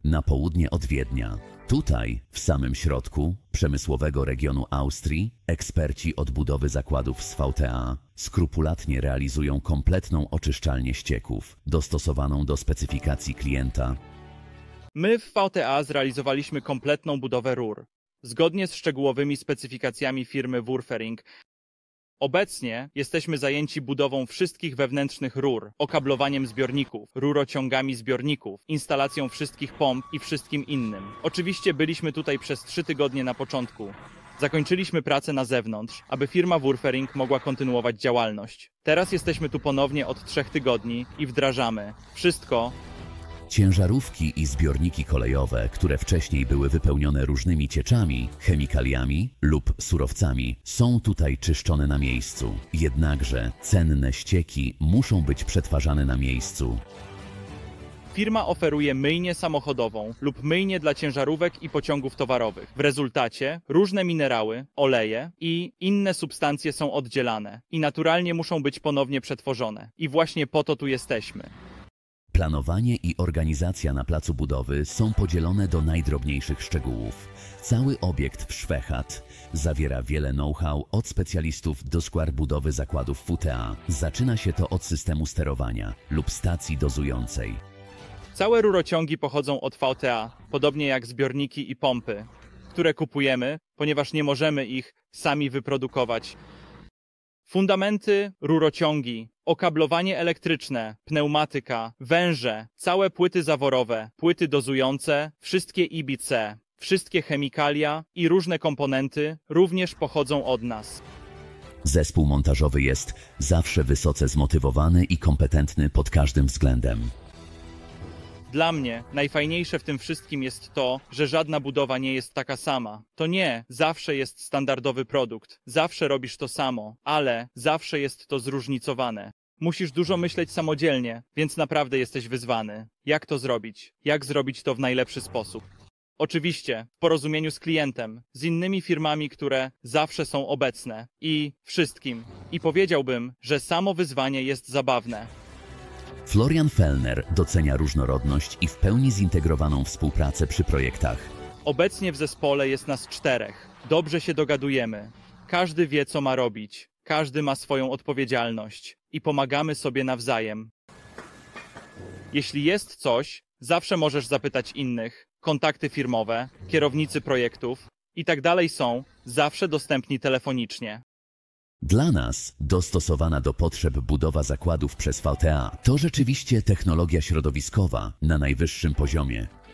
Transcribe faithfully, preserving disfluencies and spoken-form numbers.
na południe od Wiednia. Tutaj, w samym środku przemysłowego regionu Austrii, eksperci od budowy zakładów z V T A skrupulatnie realizują kompletną oczyszczalnię ścieków, dostosowaną do specyfikacji klienta. My w V T A zrealizowaliśmy kompletną budowę rur, zgodnie z szczegółowymi specyfikacjami firmy Wurfering. Obecnie jesteśmy zajęci budową wszystkich wewnętrznych rur, okablowaniem zbiorników, rurociągami zbiorników, instalacją wszystkich pomp i wszystkim innym. Oczywiście byliśmy tutaj przez trzy tygodnie na początku. Zakończyliśmy pracę na zewnątrz, aby firma Wurfering mogła kontynuować działalność. Teraz jesteśmy tu ponownie od trzech tygodni i wdrażamy wszystko. Ciężarówki i zbiorniki kolejowe, które wcześniej były wypełnione różnymi cieczami, chemikaliami lub surowcami, są tutaj czyszczone na miejscu. Jednakże cenne ścieki muszą być przetwarzane na miejscu. Firma oferuje myjnię samochodową lub myjnię dla ciężarówek i pociągów towarowych. W rezultacie różne minerały, oleje i inne substancje są oddzielane i naturalnie muszą być ponownie przetworzone. I właśnie po to tu jesteśmy. Planowanie i organizacja na placu budowy są podzielone do najdrobniejszych szczegółów. Cały obiekt w Schwechat zawiera wiele know-how od specjalistów do skład budowy zakładów V T A. Zaczyna się to od systemu sterowania lub stacji dozującej. Całe rurociągi pochodzą od V T A, podobnie jak zbiorniki i pompy, które kupujemy, ponieważ nie możemy ich sami wyprodukować. Fundamenty, rurociągi, okablowanie elektryczne, pneumatyka, węże, całe płyty zaworowe, płyty dozujące, wszystkie I B C, wszystkie chemikalia i różne komponenty również pochodzą od nas. Zespół montażowy jest zawsze wysoce zmotywowany i kompetentny pod każdym względem. Dla mnie najfajniejsze w tym wszystkim jest to, że żadna budowa nie jest taka sama. To nie zawsze jest standardowy produkt, zawsze robisz to samo, ale zawsze jest to zróżnicowane. Musisz dużo myśleć samodzielnie, więc naprawdę jesteś wyzwany. Jak to zrobić? Jak zrobić to w najlepszy sposób? Oczywiście, w porozumieniu z klientem, z innymi firmami, które zawsze są obecne i wszystkim. I powiedziałbym, że samo wyzwanie jest zabawne. Florian Fellner docenia różnorodność i w pełni zintegrowaną współpracę przy projektach. Obecnie w zespole jest nas czterech. Dobrze się dogadujemy. Każdy wie, co ma robić. Każdy ma swoją odpowiedzialność. I pomagamy sobie nawzajem. Jeśli jest coś, zawsze możesz zapytać innych. Kontakty firmowe, kierownicy projektów i tak dalej są zawsze dostępni telefonicznie. Dla nas dostosowana do potrzeb budowa zakładów przez V T A to rzeczywiście technologia środowiskowa na najwyższym poziomie.